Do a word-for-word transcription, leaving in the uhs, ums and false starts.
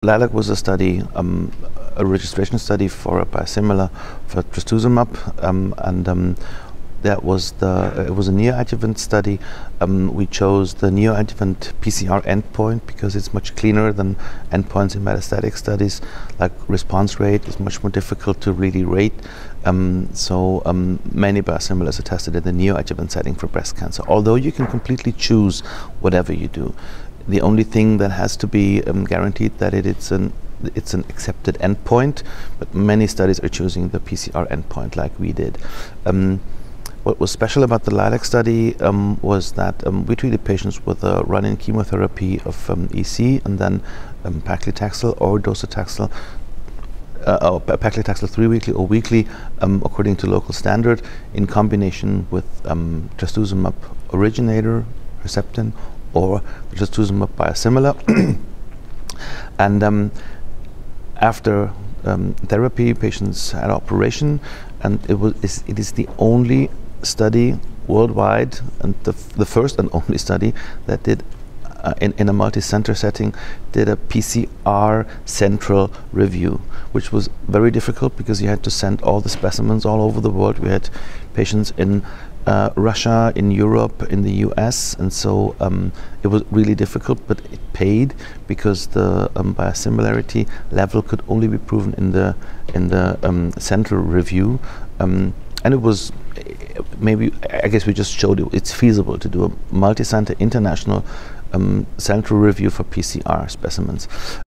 LILAC was a study, um, a registration study for a biosimilar for trastuzumab, um, and um, that was the uh, it was a neoadjuvant study. Um, we chose the neoadjuvant P C R endpoint because it's much cleaner than endpoints in metastatic studies. Like response rate is much more difficult to really rate. Um, so um, many biosimilars are tested in the neoadjuvant setting for breast cancer. Although you can completely choose whatever you do, the only thing that has to be um, guaranteed that it, it's an it's an accepted endpoint. But many studies are choosing the P C R endpoint, like we did. Um, What was special about the LILAC study um, was that um, we treated patients with a run-in chemotherapy of um, E C and then um, paclitaxel or docetaxel, uh, or paclitaxel three weekly or weekly, um, according to local standard, in combination with um, trastuzumab originator, Herceptin, or trastuzumab biosimilar. And um, after um, therapy, patients had operation, and it was it is the only study worldwide, and the, f the first and only study that did uh, in, in a multi-center setting, did a P C R central review, which was very difficult because you had to send all the specimens all over the world. We had patients in uh, Russia, in Europe, in the U S, and so um, it was really difficult, but it paid because the um, biosimilarity level could only be proven in the in the um, central review. Um, and it was maybe, I guess we just showed you it's feasible to do a multi-center international um, central review for P C R specimens.